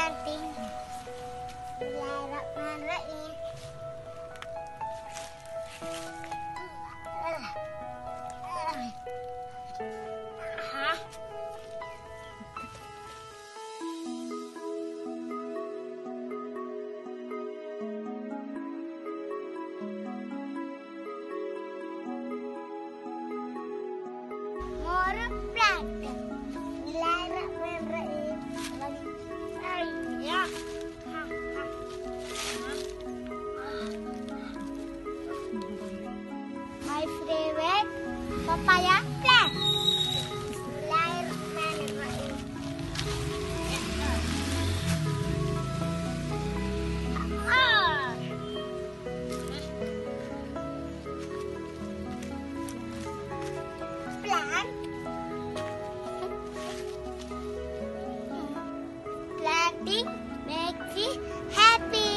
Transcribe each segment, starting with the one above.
starting. Bismillahirrahmanirrahim. More practice. Bismillahirrahmanirrahim. My favorite papaya plant. Bismillahirrahmanirrahim. Plant. Planting makes me happy.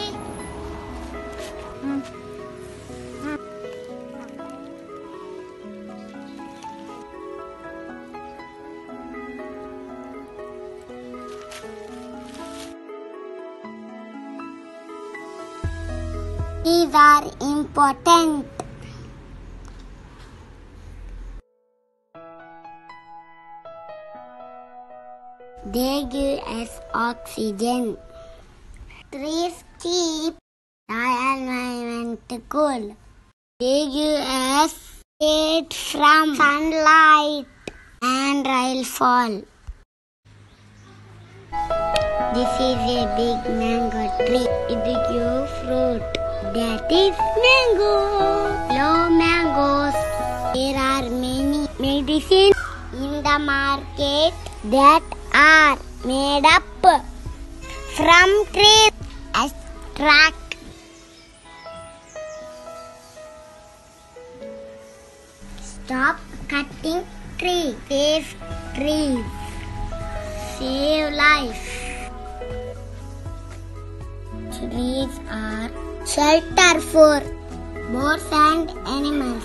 These are important. They give us oxygen. Trees keep the environment cool. They give us shade from sunlight and rainfall. This is a big mango tree. It gives fruit. That is mango. Low mangoes. There are many medicines in the market that are made up from trees. Extract. Stop cutting trees. Save trees. Save life. Trees are shelter for birds and animals.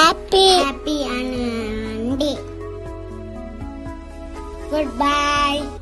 Happy Anandi. Goodbye.